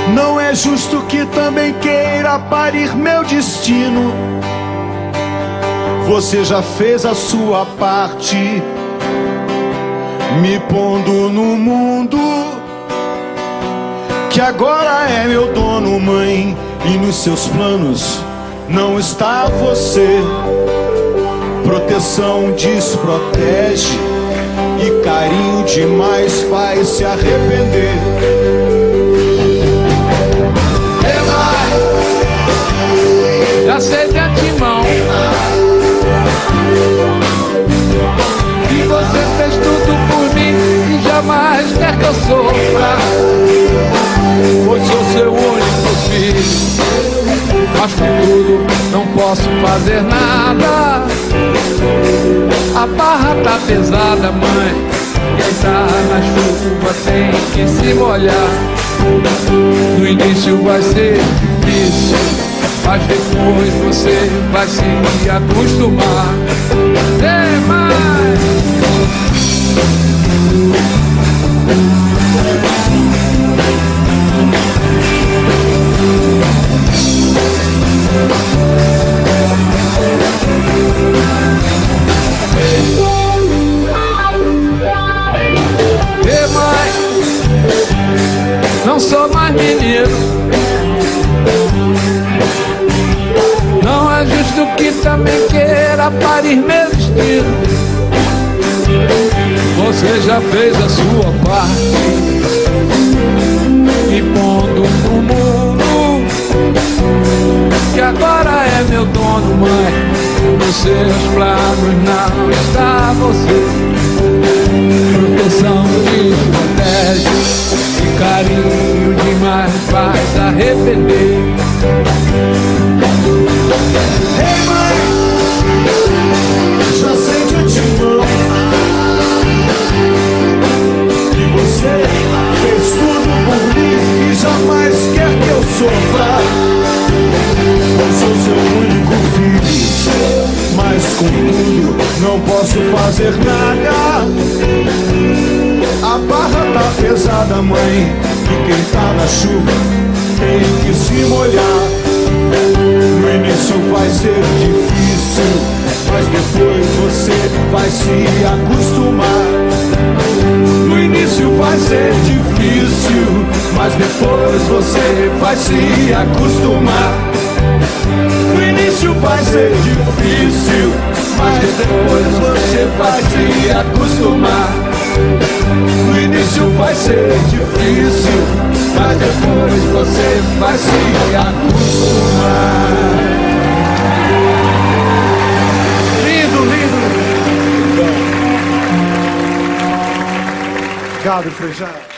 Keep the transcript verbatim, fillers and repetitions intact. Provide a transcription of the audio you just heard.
Não é justo que também queira parir meu destino. Você já fez a sua parte, me pondo no mundo que agora é meu dono, mãe. E nos seus planos não está você. Proteção desprotege e carinho demais faz se arrepender. Já sei de antemão que você fez tudo por mim e jamais quer que eu sofra, pois sou seu único filho. Mas por tudo não posso fazer nada. A barra tá pesada, mãe. Quem tá na chuva tem que se molhar. No início vai ser difícil, mas depois você vai se acostumar. É mais. É mais. Não sou mais menino. Não é justo que também queira parir meu destino. Você já fez a sua parte, me pondo no mundo que agora é meu dono, mãe. Nos seus planos não está você. Proteção te protege e carinho demais faz arrepender. Ei, mãe, já sei de antemão que você fez tudo por mim e jamais quer que eu sofra. Eu sou seu único filho, mas contudo não posso fazer nada. A barra tá pesada, mãe, e quem tá na chuva tem que se molhar. No início vai ser difícil, mas depois você vai se acostumar. No início vai ser difícil, mas depois você vai se acostumar. No início vai ser difícil, mas depois você vai se acostumar. No início vai ser difícil, mas depois você vai se acostumar. Lindo, lindo. Obrigado, Frejá.